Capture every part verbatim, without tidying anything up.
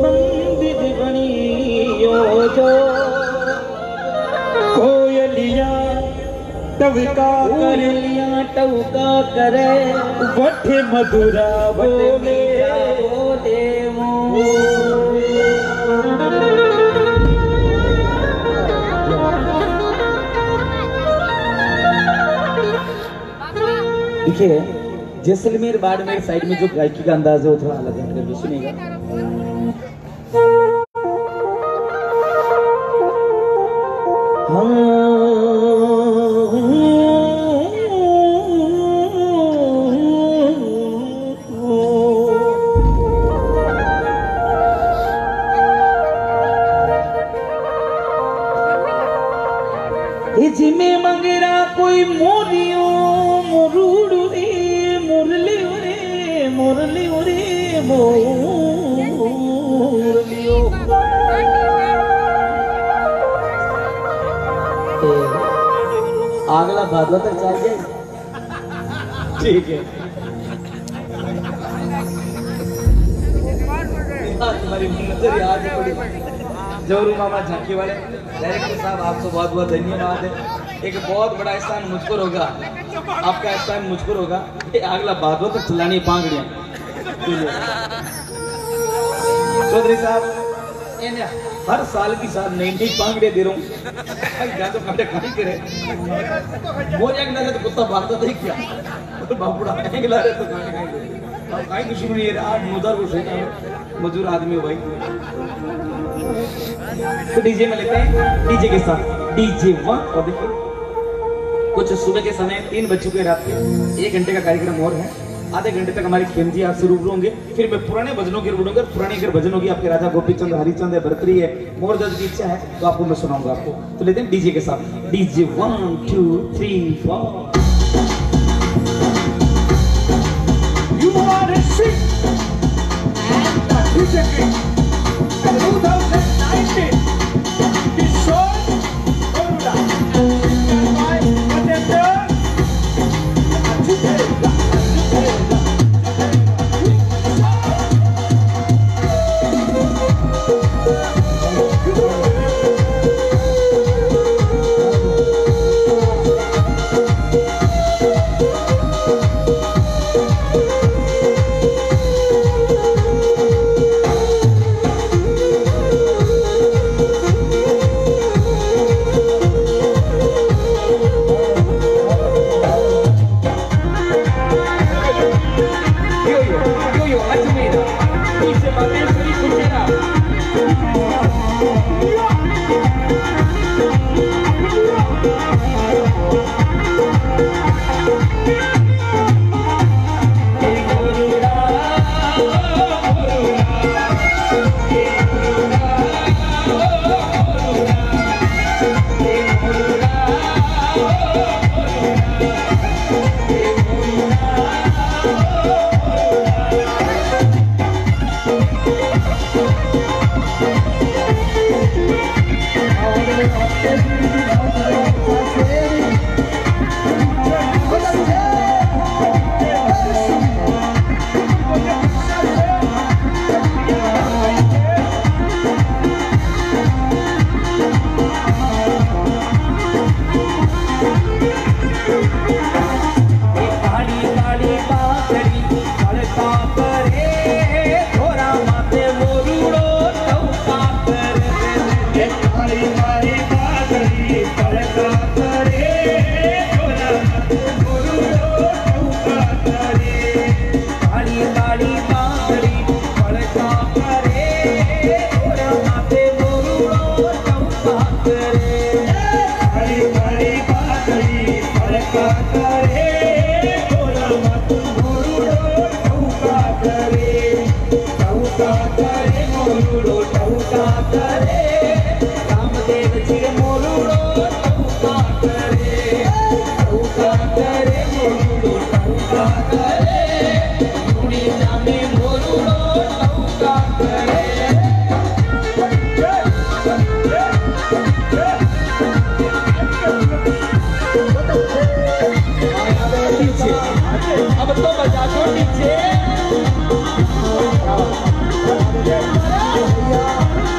पंडित बनियो जो कोयलिया टवका कोयलिया टवका करे वठे मधुरा बोले बोले देखिए जैसलमेर बाड़मेर साइड में जो गायकी का अंदाज है वो थोड़ा अलग है, कभी सुनेगा। जिमे मंगरा कोई मोरियो मोरूड़ रे मुरली रे मुरली रे मोरलियो अगला भादवा तक चल जाए। ठीक है तुम्हारी नजर याद पड़ी जरूर मामा झांकी वाले डायरेक्टर साहब आपको बहुत बहुत धन्यवाद है। एक बहुत बड़ा एहसान मुझको होगा, आपका एहसान मुझको होगा। अगला बात हो तो चलानी पांगड़ियां चौधरी साहब इन्हें हर साल की साथ नई नई पांगड़ियां दे रहा हूँ। तो काटे खाई करे मोर एक ना तो कुत्ता भागता था क्या तो बापुड़ा ला रहे तो खाने खाई काई दुश्मनी है आज मुदार को सही मजदूर आदमी हो भाई। तो डीजे में लेते हैं डीजे के साथ डीजे वन। और देखिए कुछ सुबह के समय तीन बज चुके रात के, एक घंटे का कार्यक्रम और है। आधे घंटे तक हमारी खेमजी आपसे रूबरू होंगे, फिर मैं पुराने भजनों के रूबरू होंगे। पुराने अगर भजन होगी आपके राजा गोपीचंद हरिचंद है भरतरी है मोरदर्द की इच्छा है तो आपको मैं सुनाऊंगा आपको। तो लेते हैं डीजे के साथ DJ one two three four. You are a sick and the D J King twenty nineteen Kishore Garuda by Atender Atender Yo, yo, yo, yo, yo,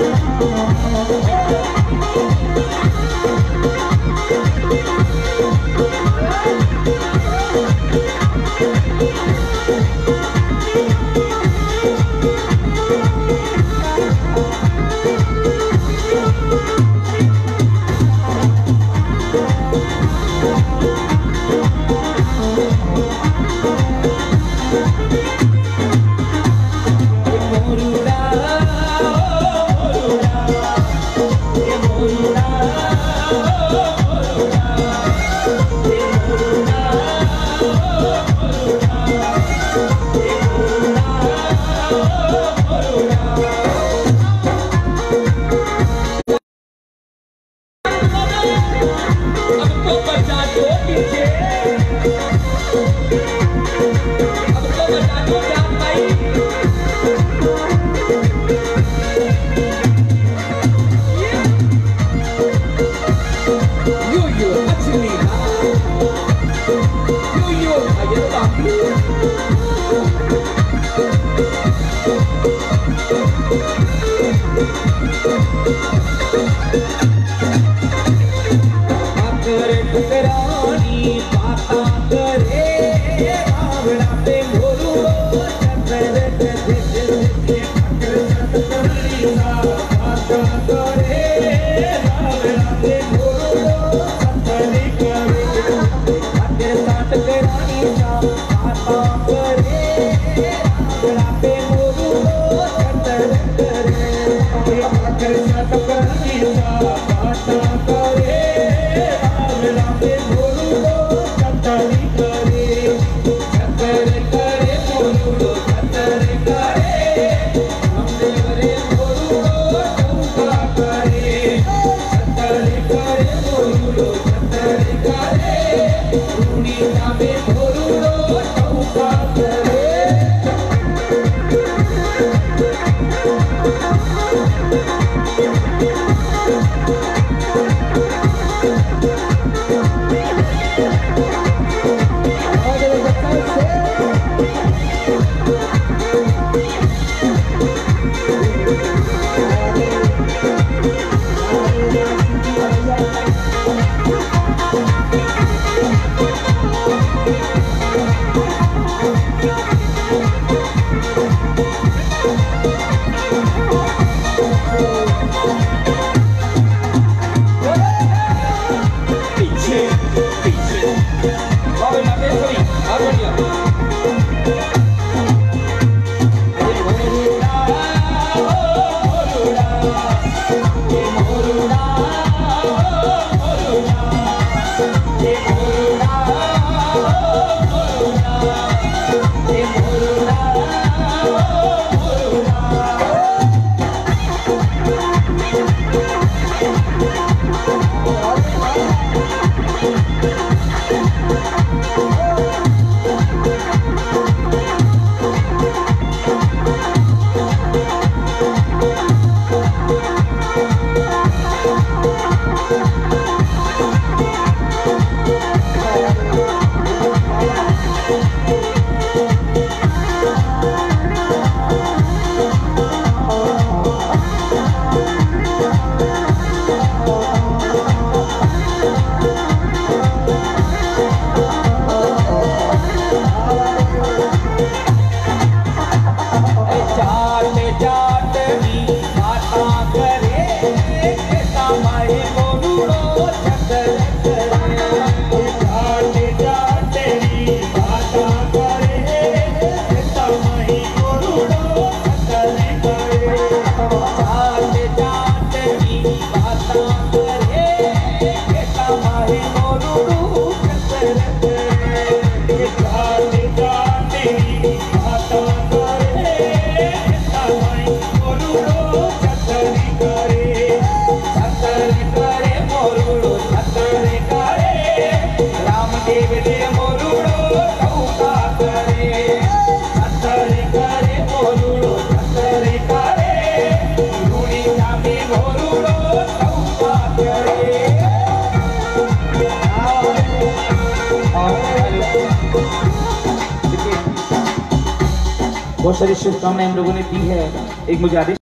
बहुत सारी शुभकामनाएं हम लोगों ने दी है। एक मुझे आदेश